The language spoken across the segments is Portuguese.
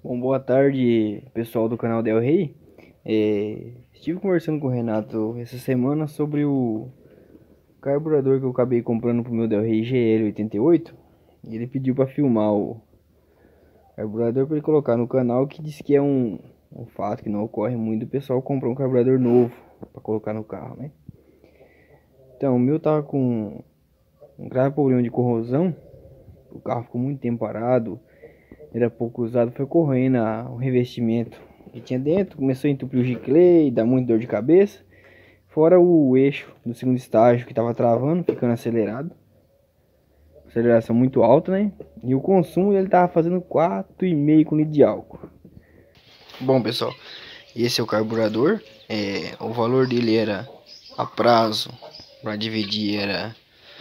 Bom, boa tarde, pessoal do canal Del Rey. Estive conversando com o Renato essa semana sobre o carburador que eu acabei comprando pro meu Del Rey GL88. E ele pediu para filmar o carburador para ele colocar no canal, que diz que é um fato que não ocorre muito, o pessoal comprar um carburador novo para colocar no carro, né? Então, o meu tava com um grave problema de corrosão. O carro ficou muito tempo parado, era pouco usado, foi corroendo o revestimento que tinha dentro, começou a entupir o giclei, dá muito dor de cabeça, fora o eixo do segundo estágio que estava travando, ficando acelerado, aceleração muito alta, né? E o consumo ele tava fazendo 4,5 com litro de álcool. Bom, pessoal, esse é o carburador. O valor dele era a prazo para dividir era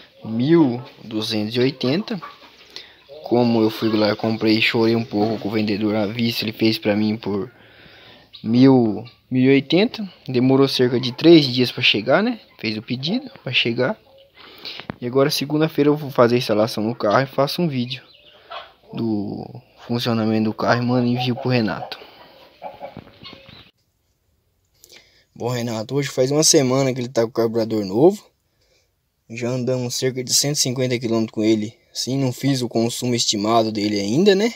1.280. Como eu fui lá, comprei e chorei um pouco com o vendedor à vista, ele fez para mim por 1.080. Demorou cerca de 3 dias para chegar, né? Fez o pedido para chegar. E agora segunda-feira eu vou fazer a instalação no carro e faço um vídeo do funcionamento do carro e mando envio pro Renato. Bom, Renato, hoje faz uma semana que ele tá com o carburador novo. Já andamos cerca de 150 km com ele. Sim, não fiz o consumo estimado dele ainda, né?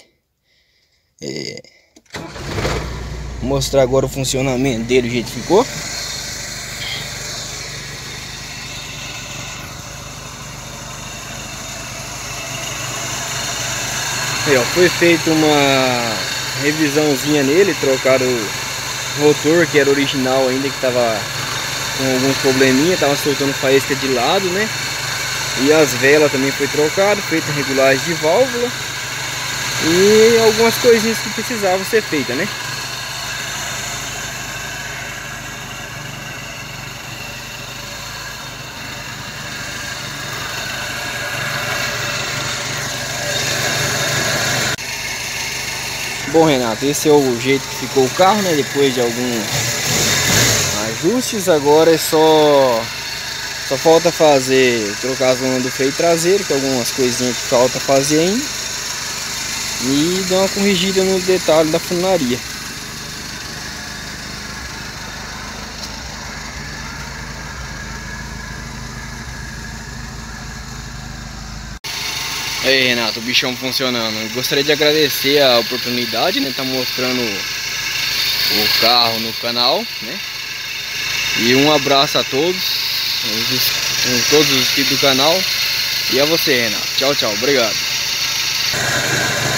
Vou mostrar agora o funcionamento dele, o jeito que ficou. Aí, ó, foi feita uma revisãozinha nele, trocaram o rotor que era original ainda, que tava com alguns probleminha, tava soltando faísca de lado, né? E as velas também foi trocado, feita regulagem de válvula e algumas coisinhas que precisavam ser feitas, né? Bom, Renato, esse é o jeito que ficou o carro, né? Depois de alguns ajustes, agora é só falta trocar as lonas do freio traseiro, que é algumas coisinhas que falta fazer ainda, e dar uma corrigida no detalhe da funilaria. Aí, Renato, o bichão funcionando. Gostaria de agradecer a oportunidade, né? Tá mostrando o carro no canal, né? E um abraço a todos os inscritos do canal. E a você, Renato. Tchau, tchau. Obrigado.